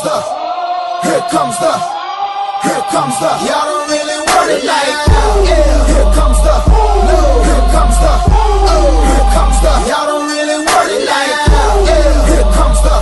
y'all don't really want it like yeah. Here comes the, y'all don't really want it like yeah. Here comes the,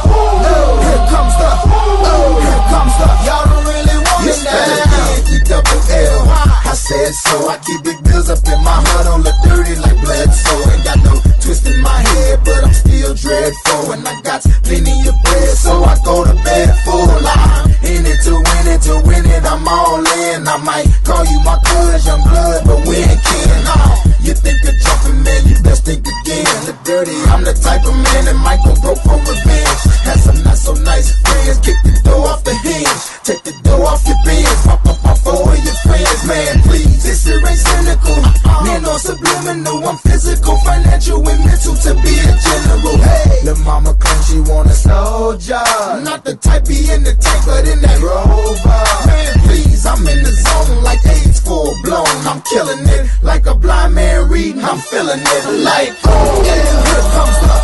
y'all don't really want it like E-double-L. I said so, I keep big bills up in my heart, don't look dirty like Bledsoe. Ain't got no twist in my head, but I'm still dreadful. And I got plenty of bread, so I go to bed full. I'm in it to win it, I'm all in. I might call you my cuz, young blood, but we ain't kin. You think of jumping, man, you best think again. Look dirty, I'm the type of man that might go broke for revenge. Had some not so nice friends, kick the door off the hinge, take the door off your bins, pop four of your friends, man, please. This shit ain't cynical, man, no subliminal. I'm physical, financial, and mental to be a general. Hey, the mama claims she want a soldier, not the type be in the tank, but in that Rover. Man, please, I'm in the zone like AIDS full blown. I'm killing it like a blind man reading. I'm feeling it like oh yeah. Here comes the,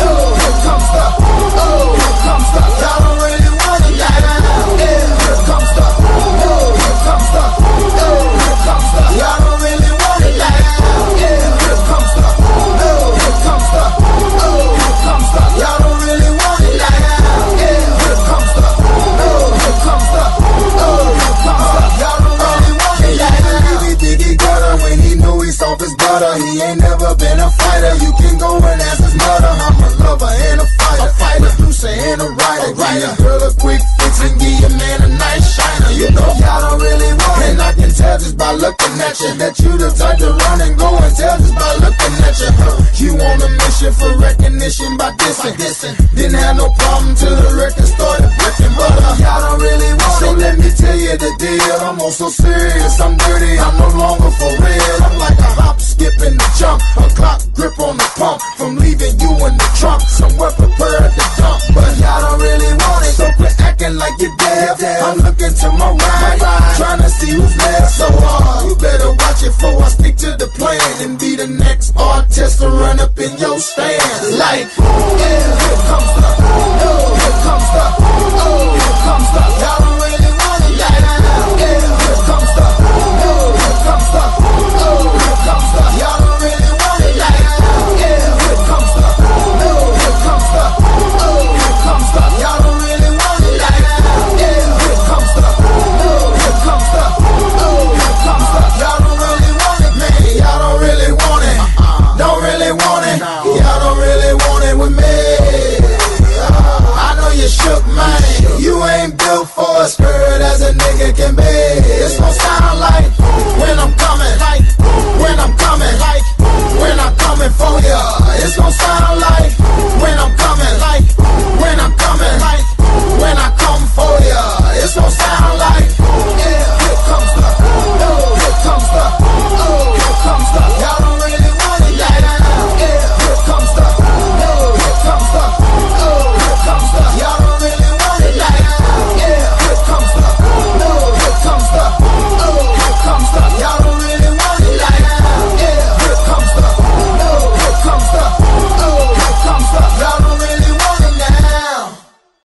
y'all don't really want it like yeah. Here comes the, y'all don't really want it like yeah. Here comes the, y'all don't really want it like yeah. Here comes the, y'all don't really want it like he think he got her when he knew he soft his butter. He ain't never been a fighter. You can go and ask his mother. I'm a lover and a fighter, producer and a writer. Give your girl a quick fix and give your man a nice shiner. You know y'all don't really want it, and I can tell just by looking at you that you the type to run and go and tell just by looking at you. You on a mission for recognition by dissing. Didn't have no problem till the record started breaking, but y'all don't really want it. So let me tell you the deal. I'm also serious, I'm dirty, I'm no longer for real. I'm like a hop, skip, and a jump, a clock grip on the pump, from leaving you in the trunk, somewhere prepared to dump. But y'all don't really want it, so quit acting like you're deaf. I'm looking to my right, trying to see who's left. So you better watch it before I stick to the plan and be the next artist to run up in your stand. Like yeah, here comes the, y'all